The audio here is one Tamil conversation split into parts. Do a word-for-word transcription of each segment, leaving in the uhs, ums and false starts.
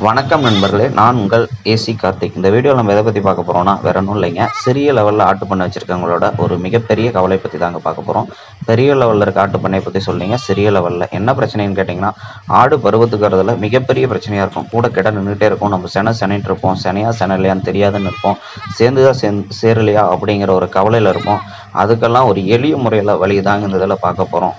வணக்கம் நண்பர்களே, நான் உங்கள் ஏசி கார்த்திக். இந்த வீடியோவில் நம்ம எதை பற்றி பார்க்க போகிறோம்னா வேற ஒன்றும் இல்லைங்க. சிறிய லெவலில் ஆட்டு பண்ணை வச்சுருக்கவங்களோட ஒரு மிகப்பெரிய கவலை பற்றி தாங்க பார்க்க போகிறோம். பெரிய லெவலில் இருக்க ஆட்டு பண்ணையை பற்றி சொல்லிங்க. சிறிய லெவலில் என்ன பிரச்சனைன்னு கேட்டிங்கன்னா, ஆடு பருவத்துக்கு வரதில் மிகப்பெரிய பிரச்சனையாக இருக்கும். கூட கிட்ட நின்றுட்டே இருக்கும். நம்ம செனை செனைட்டு இருப்போம். செனையா செனைலையான்னு தெரியாதுன்னு இருப்போம். சேர்ந்து தான் சேர் சேரலையா அப்படிங்கிற ஒரு கவலையில் இருப்போம். அதுக்கெல்லாம் ஒரு எளிய முறையில் வழி தாங்க இந்த இதில் பார்க்க போகிறோம்.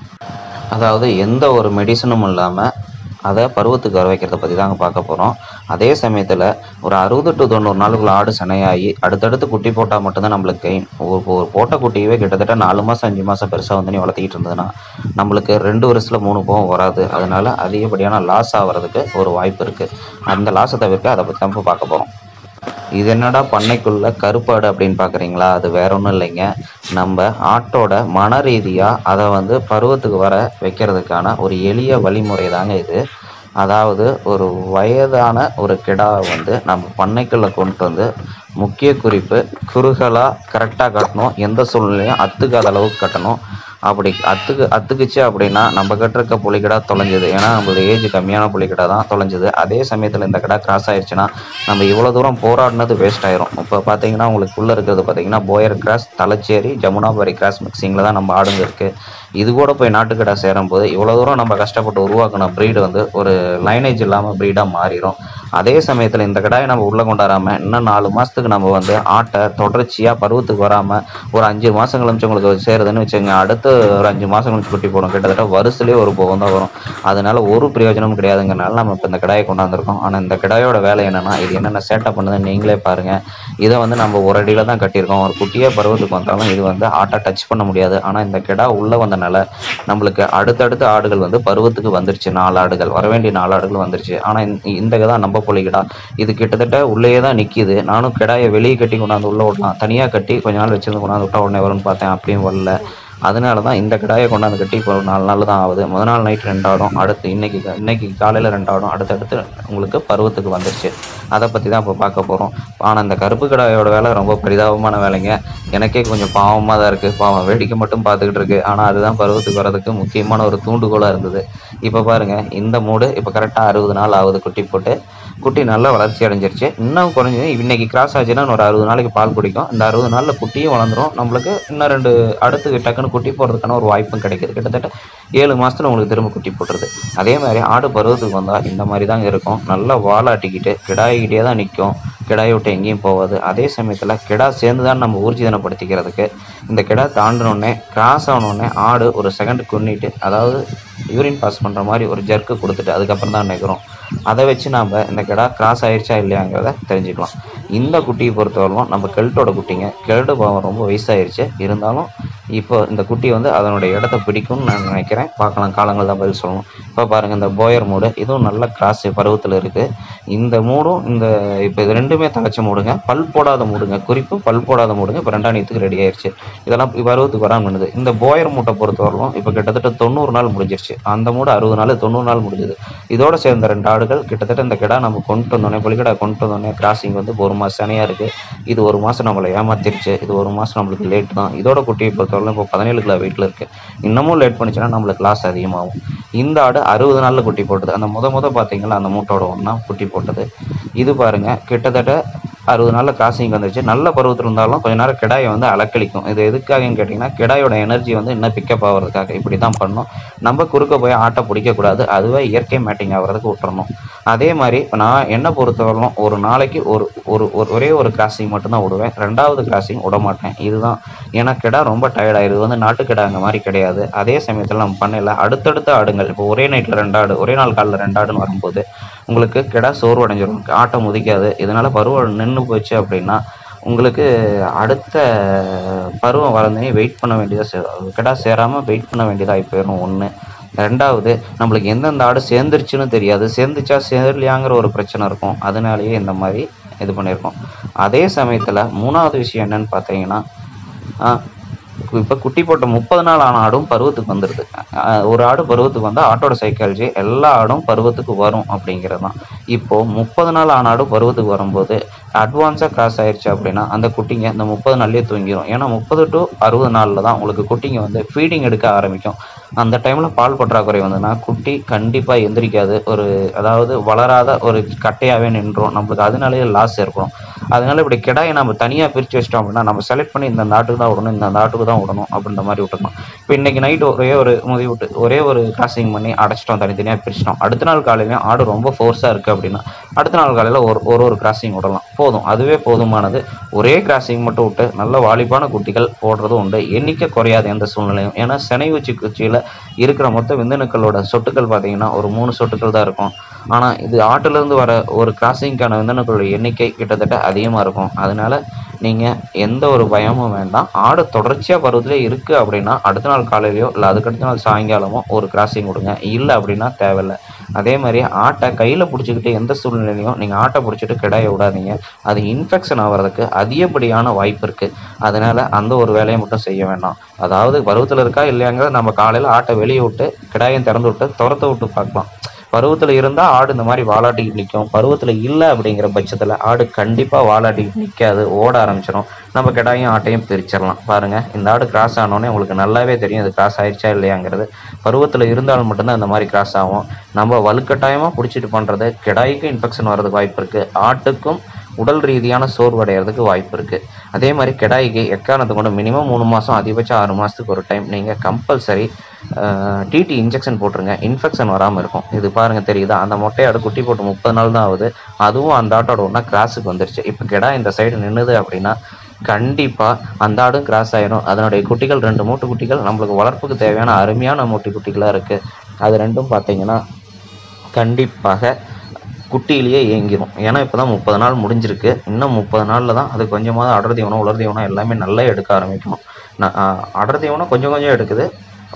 அதாவது எந்த ஒரு மெடிசனும் இல்லாமல் அதை பருவத்துக்கு வர வைக்கிறத பற்றி தாங்க பார்க்க போகிறோம். அதே சமயத்தில் ஒரு அறுபது டு தொண்ணூறு நாளுக்குள்ள ஆடு சனையாகி அடுத்தடுத்து குட்டி போட்டால் மட்டும்தான் நம்மளுக்கு கெயின். ஒரு ஒரு போட்ட குட்டியவே கிட்டத்தட்ட நாலு மாதம் அஞ்சு மாதம் பெருசாக வந்து நீ வளர்த்திக்கிட்டு இருந்ததுன்னா நம்மளுக்கு ரெண்டு வருஷத்தில் மூணு போகம் வராது. அதனால் அதிகப்படியான லாஸ் ஆகிறதுக்கு ஒரு வாய்ப்பு இருக்குது. அந்த லாஸை தவிர்க்க அதை பற்றி தான் பார்க்க போகிறோம். இது என்னடா பண்ணைக்குள்ள கருப்பாடு அப்படின்னு பார்க்குறீங்களா? அது வேற ஒன்றும் இல்லைங்க. நம்ம ஆட்டோட மன ரீதியாக அதை வந்து பருவத்துக்கு வர வைக்கிறதுக்கான ஒரு எளிய வழிமுறை தாங்க இது. அதாவது ஒரு வயதான ஒரு கிடாவை வந்து நம்ம பண்ணைக்குள்ளே கொண்டு வந்து முக்கிய குறிப்பு குறுகலாக கரெக்டாக கட்டணும். எந்த சூழ்நிலையும் அத்துக்காத அளவுக்கு கட்டணும். அப்படி அத்துக்கு அத்துக்குச்சு அப்படின்னா நம்ம கட்டிருக்க புலிக்கடா தொலைஞ்சது. ஏன்னா நம்மளோட ஏஜ் கம்மியான புலிக்கடா தான் தொலைஞ்சது. அதே சமயத்தில் இந்த கடை கிராஸ் ஆயிடுச்சுன்னா நம்ம இவ்வளோ தூரம் போராடினது வேஸ்ட் ஆயிரும். இப்போ பார்த்தீங்கன்னா உங்களுக்குள்ளே இருக்கிறது பார்த்தீங்கன்னா Boer cross, Thalassery, Jamunapari cross மிக்சிங்கில் தான் நம்ம ஆடுங்க இருக்குது. இது கூட போய் நாட்டுக்கடை சேரும்போது இவ்வளோ தூரம் நம்ம கஷ்டப்பட்டு உருவாக்கின ப்ரீடு வந்து ஒரு லைனேஜ் இல்லாமல் ப்ரீடாக மாறிடும். அதே சமயத்தில் இந்த கடாயை நம்ம உள்ளே கொண்டாடாமல் இன்னும் நாலு மாதத்துக்கு நம்ம வந்து ஆட்டை தொடர்ச்சியாக பருவத்துக்கு வராமல் ஒரு அஞ்சு மாதம் கழிச்சு உங்களுக்கு சேருதுன்னு வச்சுங்க. அடுத்து ஒரு அஞ்சு மாதம் கழிச்சு குட்டி போடும். கிட்டத்தட்ட வருஷத்துலேயே ஒரு போகம் தான் வரும். அதனால ஒரு பிரயோஜனமும் கிடையாதுங்கிறனால நம்ம இப்போ இந்த கடாயை கொண்டாந்துருக்கோம். ஆனால் இந்த கடாயோட வேலை என்னென்னா, இது என்னென்ன சேட்டை பண்ணுதுன்னு நீங்களே பாருங்கள். இதை வந்து நம்ம ஒரு அடியில் தான் கட்டியிருக்கோம். ஒரு குட்டியாக பருவத்துக்கு வந்தாலும் இது வந்து ஆட்டை டச் பண்ண முடியாது. ஆனால் இந்த கிடா உள்ளே வந்தனால நம்மளுக்கு அடுத்தடுத்த ஆடுகள் வந்து பருவத்துக்கு வந்துருச்சு. நாலு ஆடுகள் வர வேண்டிய நாலு ஆடுகள் வந்துருச்சு. ஆனால் இந்த கிடா நம்ம பொலிக்கிடா இது கிட்டத்தட்ட உள்ளேயே தான் நிற்கிது. நானும் கிடாயை வெளியே கட்டி கொண்டாந்து உள்ளே விடலாம், தனியாக கட்டி கொஞ்ச நாள் வச்சிருந்து கொண்டாந்து விட்டா உடனே வரும்னு பார்த்தேன். அப்படியும் வரல. அதனால தான் இந்த கடாயை கொண்டாந்து கட்டி இப்போ ஒரு நாலு நாள் தான் ஆகுது. முதல் நாள் நைட் ரெண்டு ஆடும், அடுத்து இன்னைக்கு இன்னைக்கு காலையில் ரெண்டு ஆடும், அடுத்தடுத்து உங்களுக்கு பருவத்துக்கு வந்துருச்சு. அதை பற்றி தான் இப்போ பார்க்க போகிறோம். ஆனால் இந்த கருப்பு கடாயோட வேலை ரொம்ப பரிதாபமான வேலைங்க. எனக்கே கொஞ்சம் பாவமாக தான் இருக்குது. பாவம் வேடிக்கை மட்டும் பார்த்துக்கிட்டு இருக்கு. ஆனால் அதுதான் பருவத்துக்கு வர்றதுக்கு முக்கியமான ஒரு தூண்டுகோலாக இருந்தது. இப்போ பாருங்கள், இந்த மூடு இப்போ கரெக்டாக அறுபது நாள் ஆகுது குட்டி போட்டு. குட்டி நல்லா வளர்ச்சி அடைஞ்சிருச்சு. இன்னும் குறைஞ்சி இன்னைக்கு கிராஸ் ஆச்சுன்னா ஒரு அறுபது நாளைக்கு பால் குடிக்கும். இந்த அறுபது நாளில் குட்டியும் வளர்ந்துடும். நம்மளுக்கு இன்னும் ரெண்டு அடுத்து டக்குன்னு குட்டி போடுறதுக்கான ஒரு வாய்ப்பும் கிடைக்கிது. கிட்டத்தட்ட ஏழு மாதத்துல உங்களுக்கு திரும்ப குட்டி போட்டுருது. அதே மாதிரி ஆடு பருவத்துக்கு வந்தால் இந்த மாதிரி தாங்க இருக்கும். நல்லா வாலாட்டிக்கிட்டு கிடாய்கிட்டே தான் நிற்கும். கிடாயை விட்டு எங்கேயும் போகாது. அதே சமயத்தில் கிடா சேர்ந்து தான் நம்ம ஊர்ஜிதனப்படுத்திக்கிறதுக்கு இந்த கிடா தாண்டினோடனே கிராஸ் ஆனோடனே ஆடு ஒரு செகண்ட் குன்னிட்டு, அதாவது யூரின் பாஸ் பண்ணுற மாதிரி ஒரு ஜர்க்கு கொடுத்துட்டு அதுக்கப்புறம் தான் நிற்கிறோம். அதை வச்சு நாம் இந்த கிடா கிராஸ் ஆயிடுச்சா இல்லையாங்கிறத தெரிஞ்சுக்கலாம். இந்த குட்டியை பொறுத்தவரைக்கும் நம்ம கெல்ட்டோட குட்டிங்க. கெல்ட்டு பாவம் ரொம்ப வயசாயிருச்சு. இருந்தாலும் இப்போ இந்த குட்டி வந்து அதனுடைய இடத்த பிடிக்கும்னு நான் நினைக்கிறேன். பார்க்கலாம், காலங்கள் தான் பதில் சொல்லணும். இப்போ பாருங்கள், இந்த போயர் மூடு இதுவும் நல்ல கிராஸ் பருவத்தில் இருக்குது. இந்த மூடும் இந்த இப்போ இது ரெண்டுமே தகச்ச மூடுங்க. பல் போடாத மூடுங்க. குறிப்பு பல் போடாத மூடுங்க. இப்போ ரெண்டாம் நீத்துக்கு ரெடி ஆயிடுச்சு. இதெல்லாம் பருவத்துக்கு வராமல் பண்ணுது. இந்த போயர் மூட்டை பொறுத்தவரைக்கும் இப்போ கிட்டத்தட்ட தொண்ணூறு நாள் முடிஞ்சிருச்சு. அந்த மூடு அறுபது நாள் தொண்ணூறு நாள் முடிஞ்சுது. இதோட சேர்ந்த ரெண்டு ஆடுகள் கிட்டத்தட்ட இந்த கிடா நம்ம கொண்டு வந்தோடனே பொலிக்கடா கொண்டு வந்தோடனே கிராசிங் வந்து ஒரு மாதம் சனையாக இருக்குது. இது ஒரு மாதம் நம்மளை ஏமாத்திருச்சு. இது ஒரு மாதம் நம்மளுக்கு லேட் தான். இதோட குட்டியை பொறுத்தவரை இப்போ பதினேழு கிலோ வெயிட்டில் இருக்குது. இன்னமும் லேட் பண்ணிச்சுன்னா நம்மளுக்கு லாஸ் அதிகமாகும். இந்த ஆடு அறுபது நாளில் குட்டி போட்டது. அந்த முத முத பார்த்தீங்களா அந்த மூட்டோட ஒன்றா குட்டி போட்டது. இது பாருங்கள், கிட்டத்தட்ட அறுபது நாளில் கிராசிங் வந்துருச்சு. நல்ல பருவத்தில் இருந்தாலும் கொஞ்ச நேரம் கிடாயை வந்து அலக்களிக்கும். இது எதுக்காகன்னு கேட்டிங்கன்னா, கிடாயோட எனர்ஜி வந்து இன்னும் பிக்கப் ஆகிறதுக்காக. இப்படி தான் பண்ணணும். நம்ம குறுக்க போய் ஆட்டை பிடிக்கக்கூடாது. அதுவே இயற்கை மேட்டிங் ஆகிறதுக்கு விட்டுறணும். அதே மாதிரி நான் என்ன பொறுத்தவரைக்கும் ஒரு நாளைக்கு ஒரு ஒரு ஒரே ஒரு கிராசிங் மட்டும்தான் விடுவேன். ரெண்டாவது கிராசிங் விட மாட்டேன். இதுதான். ஏன்னா கிடா ரொம்ப டயர்டாயிருது. வந்து நாட்டு கிடாங்க மாதிரி கிடையாது. அதே சமயத்தில் நம்ம பண்ணல அடுத்தடுத்த ஆடுங்கள் இப்போ ஒரே நைட்டில் ரெண்டு ஆடு, ஒரே நாள் காலில் ரெண்டு ஆடுன்னு வரும்போது உங்களுக்கு கிடா சோர்வடைஞ்சிடும். ஆட்டை முதிக்காது. இதனால பருவம் நின்று போச்சு அப்படின்னா உங்களுக்கு அடுத்த பருவம் வளர்ந்தே வெயிட் பண்ண வேண்டியதாக கிடா சேராமல் வெயிட் பண்ண வேண்டியதாக போயிடும். ஒன்று. ரெண்டாவது, நம்மளுக்கு எந்தெந்த ஆடு சேர்ந்துருச்சுன்னு தெரியாது. சேர்ந்துச்சா சேரலையாங்கிற ஒரு பிரச்சனை இருக்கும். அதனாலேயே இந்த மாதிரி இது பண்ணியிருக்கோம். அதே சமயத்தில் மூணாவது விஷயம் என்னன்னு பார்த்தீங்கன்னா, இப்போ குட்டி போட்ட முப்பது நாள் ஆன ஆடும் பருவத்துக்கு வந்துடுது. ஒரு ஆடு பருவத்துக்கு வந்தால் ஆட்டோட சைக்காலஜி எல்லா ஆடும் பருவத்துக்கு வரும் அப்படிங்கிறது தான். இப்போது முப்பது நாள் ஆன ஆடும் பருவத்துக்கு வரும்போது அட்வான்ஸாக கிராஸ் ஆயிடுச்சு அப்படின்னா அந்த குட்டிங்க இந்த முப்பது நாள்லேயே தூங்கிடும். ஏன்னா முப்பது டு அறுபது நாளில் தான் உங்களுக்கு குட்டிங்க வந்து ஃபீடிங் எடுக்க ஆரம்பிக்கும். அந்த டைமில் பால் பற்றாக்குறை வந்ததுன்னா குட்டி கண்டிப்பாக எந்திரிக்காது. ஒரு அதாவது வளராத ஒரு கட்டையாகவே நின்றும். நம்மளுக்கு அதனாலேயே லாஸ் ஏற்படும். அதனால இப்படி கிடாயை நம்ம தனியாக பிரித்து வச்சிட்டோம் அப்படின்னா நம்ம செலக்ட் பண்ணி இந்த நாட்டுக்கு தான் விடணும், இந்த நாட்டுக்கு தான் விடணும் அப்படின்ற மாதிரி விட்டுருக்கோம். இப்போ இன்றைக்கி நைட்டு ஒரே ஒரு முதி விட்டு ஒரே ஒரு கிராசிங் பண்ணி அடைச்சிட்டோம், தனித்தனியாக பிரிச்சிட்டோம். அடுத்த நாள் காலையிலையும் ஆடு ரொம்ப ஃபோர்ஸாக இருக்குது அப்படின்னா அடுத்த நாள் காலையில் ஒரு ஒரு ஒரு கிராசிங் விடலாம், போதும். அதுவே போதுமானது. ஒரே கிராசிங் மட்டும் விட்டு நல்ல வாலிபான குட்டிகள் போடுறதும் உண்டு. எண்ணிக்கை குறையாது எந்த சூழ்நிலையும். ஏன்னா செனை உச்சி குச்சியில் இருக்கிற மொத்த விந்தணுக்களோட சொட்டுக்கள் பார்த்தீங்கன்னா ஒரு மூணு சொட்டுக்கள் தான் இருக்கும். ஆனால் இது ஆட்டிலேருந்து வர ஒரு கிராசிங்கான விந்தணுக்களோட எண்ணிக்கை கிட்டத்தட்ட அதிகமாக இருக்கும். அதனால் நீங்கள் எந்த ஒரு பயமும் வேண்டாம். ஆடு தொடர்ச்சியாக பருவத்திலே இருக்குது அப்படின்னா அடுத்த நாள் காலையிலையோ இல்லை அதுக்கடுத்த நாள் சாயங்காலமோ ஒரு கிராசிங் கொடுங்க. இல்லை அப்படின்னா தேவையில்லை. அதே மாதிரி ஆட்டை கையில் பிடிச்சிக்கிட்டு எந்த சூழ்நிலையிலையும் நீங்கள் ஆட்டை பிடிச்சிட்டு கிடாய விடாதீங்க. அது இன்ஃபெக்ஷன் ஆகிறதுக்கு அதிகப்படியான வாய்ப்பு இருக்குது. அதனால் அந்த ஒரு வேலையை மட்டும் செய்ய வேண்டாம். அதாவது பருவத்தில் இருக்கா இல்லையாங்கிறத நம்ம காலையில் ஆட்டை வெளியே விட்டு கிடாயம் திறந்து விட்டு துரத்த விட்டு பார்க்கலாம். பருவத்தில் இருந்தால் ஆடு இந்த மாதிரி வாலாட்டிக்கிட்டு நிற்கும். பருவத்தில் இல்லை அப்படிங்கிற பட்சத்தில் ஆடு கண்டிப்பாக வாலாட்டிக்கிட்டு நிற்காது, ஓட ஆரம்பிச்சிடும். நம்ம கிடாயும் ஆட்டையும் பிரிச்சிடலாம். பாருங்கள், இந்த ஆடு கிராஸ் ஆனோடனே உங்களுக்கு நல்லாவே தெரியும் இது கிராஸ் ஆயிடுச்சா இல்லையாங்கிறது. பருவத்தில் இருந்தாலும் மட்டும்தான் இந்த மாதிரி கிராஸ் ஆகும். நம்ம வலுக்கட்டாயமாக பிடிச்சிட்டு பண்ணுறது கிடாய்க்கும் இன்ஃபெக்ஷன் வர்றதுக்கு வாய்ப்பு இருக்குது, ஆட்டுக்கும் உடல் ரீதியான சோர்வடைகிறதுக்கு வாய்ப்பு இருக்குது. அதே மாதிரி கிடாய்க்கு எக்காரணத்தை கொண்டு மினிமம் மூணு மாதம் அதிகபட்சம் ஆறு மாதத்துக்கு ஒரு டைம் நீங்கள் கம்பல்சரி டிடி இன்ஜெக்ஷன் போட்டுருங்க. இன்ஃபெக்ஷன் வராமல் இருக்கும். இது பாருங்கள் தெரியுதா, அந்த மொட்டையாடு குட்டி போட்டு முப்பது நாள் தான் ஆகுது. அதுவும் அந்த ஆட்டோட ஒன்றா கிராஸுக்கு வந்துருச்சு. இப்போ கிடா இந்த சைடு நின்றுது அப்படின்னா கண்டிப்பாக அந்த ஆடும் கிராஸ் ஆகிடும். அதனுடைய குட்டிகள் ரெண்டு மூட்டு குட்டிகள் நம்மளுக்கு வளர்ப்புக்கு தேவையான அருமையான மூட்டை குட்டிகளாக இருக்குது. அது ரெண்டும் பார்த்தீங்கன்னா கண்டிப்பாக குட்டியிலேயே இயங்கிடும். ஏன்னா இப்போ தான் முப்பது நாள் முடிஞ்சிருக்கு. இன்னும் முப்பது நாளில் தான் அது கொஞ்சமாவது அடர் தீவனம் உலர் தீவனம் எல்லாமே நல்லா எடுக்க ஆரம்பிக்கும். நான் அடர் தீவனம் கொஞ்சம் கொஞ்சம் எடுக்குது,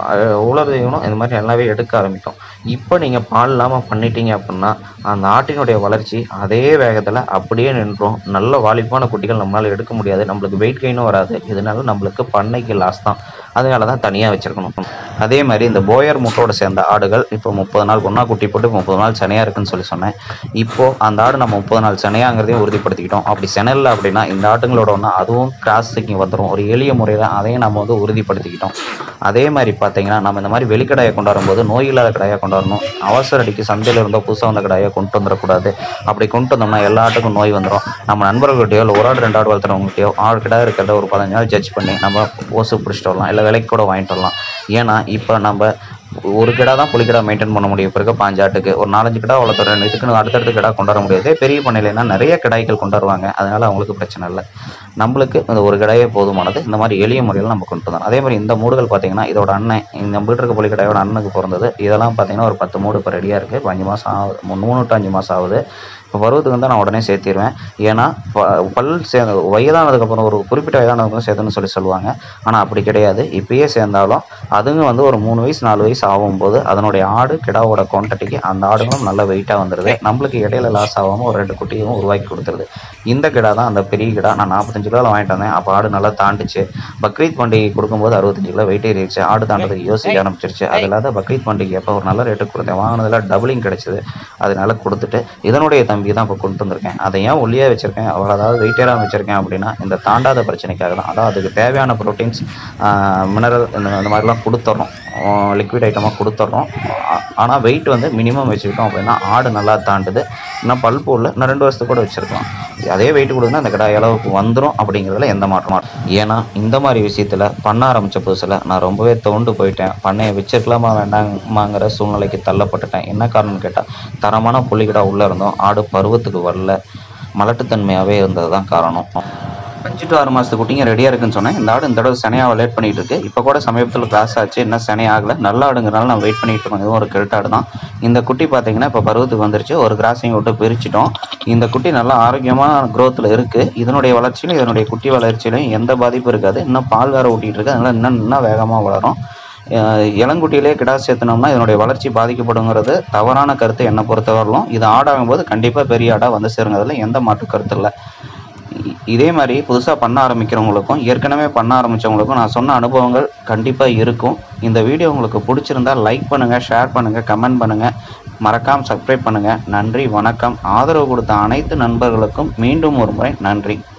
உலர் தீவனம் இந்த மாதிரி நல்லாவே எடுக்க ஆரம்பிக்கும். இப்போ நீங்கள் பால் இல்லாமல் பண்ணிட்டீங்க அப்படின்னா அந்த ஆட்டினுடைய வளர்ச்சி அதே வேகத்தில் அப்படியே நின்றும். நல்ல வாலிப்பான குட்டிகள் நம்மளால் எடுக்க முடியாது, நம்மளுக்கு வெயிட் கெயினும் வராது. இதனால நம்மளுக்கு பண்ணைக்கு லாஸ் தான். அதனால தான் தனியாக வச்சுருக்கணும். அதே மாதிரி இந்த போயர் முட்டோட சேர்ந்த ஆடுகள் இப்போ முப்பது நாள் ஒன்றா குட்டி போட்டு முப்பது நாள் சனையாக இருக்குன்னு சொல்லி சொன்னேன். இப்போது அந்த ஆடு நம்ம முப்பது நாள் சனையாங்கிறதையும் உறுதிப்படுத்திக்கிட்டோம். அப்படி செனல்ல அப்படின்னா இந்த ஆட்டுங்களோட ஒன்றா அதுவும் கிராஸிங் வந்துடும். ஒரு எளிய முறையில் அதையும் நம்ம வந்து உறுதிப்படுத்திக்கிட்டோம். அதே மாதிரி பார்த்தீங்கன்னா நம்ம இந்த மாதிரி வெளிக்கடாயை கொண்டாடும் போது நோய் இல்லாத கடாயாக கொண்டாடணும். அவசர அடிக்கு சந்தையில் இருந்தோ புதுசாக வந்த கடாயை கொண்டு வந்துடக்கூடாது. அப்படி கொண்டு வந்தோம்னா எல்லா ஆட்டுக்கும் நோய் வந்துடும். நம்ம நண்பர்கள்கிட்டயோ இல்லை ஒரு ஆடு ரெண்டு ஆடு வளர்த்துறவங்ககிட்டயோ ஆடு கிடா இருக்கிறத ஒரு பதினஞ்சு நாள் ஜட்ஜ் பண்ணி நம்ம ஓசு பிடிச்சிட்டு வரலாம், இல்லை விலைக்கு கூட வாங்கிட்டு வரலாம். ஏன்னா இப்போ நம்ம ஒரு கிடா தான் புலிக்கிடா மெயின்டைன் பண்ண முடியும். இப்போ இருக்க பாஞ்சாட்டுக்கு ஒரு நாலஞ்சு கிடா வளர்த்துறேன், இதுக்குன்னு அடுத்தடுத்து கிடா கொண்டாட முடியாது. பெரிய பண்ணையிலன்னா நிறைய கிடாய்கள் கொண்டாடுவாங்க. அதனால அவங்களுக்கு பிரச்சனை இல்லை. நம்மளுக்கு இந்த ஒரு கிடாயே போதுமானது. இந்த மாதிரி எளிய முறையில் நம்ம கொண்டு வந்தோம். அதே மாதிரி இந்த மூடுகள் பார்த்தீங்கன்னா இதோட அண்ணன் இந்த வீட்டு இருக்க புலிக்கிடாயோட அண்ணனுக்கு பிறந்தது. இதெல்லாம் பார்த்தீங்கன்னா ஒரு பத்து மூடு இப்போ ரெடியாக இருக்குது. இப்போ அஞ்சு மாதம் ஆகுது, மூணு டு அஞ்சு மாதம் ஆகுது. இப்போ பருவத்துக்கு வந்து நான் உடனே சேர்த்திடுவேன். ஏன்னா பல் சே வயதானதுக்கப்புறம் ஒரு குறிப்பிட்ட வயதானதுக்கும் சேர்த்துன்னு சொல்லி சொல்லுவாங்க. ஆனால் அப்படி கிடையாது. இப்பயே சேர்ந்தாலும் அதுங்க வந்து ஒரு மூணு வயசு நாலு வயசு ஆகும்போது அதனுடைய ஆடு கிடாவோட குவான்டிட்டிக்கு அந்த ஆடுகளும் நல்ல வெயிட்டாக வந்துடுது. நம்மளுக்கு இடையில லாஸ் ஆகாமல் ஒரு ரெண்டு குட்டியும் உருவாக்கி கொடுத்துருது. இந்த கிடா தான் அந்த பெரிய கிடா. நான் நாற்பத்தஞ்சு கிலோவில் வாங்கிட்டு வந்தேன். அப்போ ஆடு நல்லா தாண்டிச்சு. பக்ரீத் பண்டிகை கொடுக்கும்போது அறுபத்தஞ்சு கிலோ வெயிட் ஏறிடுச்சு. ஆடு தாண்டதுக்கு யோசிக்க ஆரம்பிச்சிருச்சு. அது இல்லாத பக்ரீத் பண்டிகை அப்போ ஒரு நல்ல ரேட்டுக்கு கொடுத்தேன். வாங்கினதில் டபுளிங் கிடைச்சிது. அதனால கொடுத்துட்டு இதனுடைய தம்பி தான் இப்போ கொண்டு வந்திருக்கேன். அதை ஏன் ஒல்லியாக வச்சுருக்கேன், அவ்வளோ அதாவது வெயிட்டேராக வச்சுருக்கேன் அப்படின்னா இந்த தாண்டாத பிரச்சனைக்காக தான். அதாவது அதுக்கு தேவையான ப்ரோட்டீன்ஸ் மினரல் இந்த மாதிரிலாம் கொடுத்துட்றோம், லிக்விட் ஐட்டமாக கொடுத்துட்றோம். ஆனால் வெயிட் வந்து மினிமம் வச்சுக்கிட்டோம் அப்படின்னா ஆடு நல்லா தாண்டுது. இன்னும் பல் போடல, இன்னும் ரெண்டு வருஷத்துக்கு கூட வச்சுருக்கலாம். அதே வெயிட் கொடுக்குன்னா அந்த கிடாய் அளவுக்கு வந்துடும் அப்படிங்கிறதுல எந்த மாற்றமும். ஏன்னா இந்த மாதிரி விஷயத்தில் பண்ண ஆரம்பித்த புதுசில் நான் ரொம்பவே தோண்டு போயிட்டேன். பண்ணையை வச்சிருக்கலாமா வேண்டாமாங்கிற சூழ்நிலைக்கு தள்ளப்பட்டுட்டேன். என்ன காரணம்னு கேட்டால் தரமான புள்ளிக்கிடா உள்ளே இருந்தோம், ஆடு பருவத்துக்கு வரல, மலட்டுத்தன்மையாகவே இருந்தது தான் காரணம். அஞ்சு டு ஆறு மாதத்து குட்டிங்க ரெடியாக இருக்குன்னு சொன்னேன். இந்த ஆடு இந்த தடவை சனையாக லேட் பண்ணிகிட்டு இருக்கு. இப்போ கூட சமீபத்தில் கிளாஸ் ஆச்சு, இன்னும் சனை ஆகலை. நல்ல ஆடுங்கிறனால நான் வெயிட் பண்ணிட்டு இருக்கோம். இதுவும் ஒரு கிரெட்டாடு தான். இந்த குட்டி பார்த்தீங்கன்னா இப்போ பருவத்துக்கு வந்துருச்சு. ஒரு கிராசிங் விட்டு பிரிச்சிட்டோம். இந்த குட்டி நல்லா ஆரோக்கியமான க்ரோத்தில் இருக்குது. இதனுடைய வளர்ச்சியிலும் இதனுடைய குட்டி வளர்ச்சியிலையும் எந்த பாதிப்பும் இருக்காது. இன்னும் பால் வேறு ஊட்டிகிட்டு இருக்கு. அதனால் இன்னும் இன்னும் வேகமாக வளரும். இளங்குட்டியிலே கிடா சேர்த்தனோம்னா இதனுடைய வளர்ச்சி பாதிக்கப்படுங்கிறது தவறான கருத்து என்னை பொறுத்தவரையிலும். இது ஆடாகும் போது கண்டிப்பாக பெரிய ஆடாக வந்து சேருங்கிறதுல எந்த மாற்று கருத்து இல்லை. இதே மாதிரி புதுசாக பண்ண ஆரம்பிக்கிறவங்களுக்கும் ஏற்கனவே பண்ண ஆரம்பித்தவங்களுக்கும் நான் சொன்ன அனுபவங்கள் கண்டிப்பாக இருக்கும். இந்த வீடியோ உங்களுக்கு பிடிச்சிருந்தா லைக் பண்ணுங்கள், ஷேர் பண்ணுங்கள், கமெண்ட் பண்ணுங்கள். மறக்காம சப்ஸ்கிரைப் பண்ணுங்கள். நன்றி, வணக்கம். ஆதரவு கொடுத்த அனைத்து நண்பர்களுக்கும் மீண்டும் ஒரு முறை நன்றி.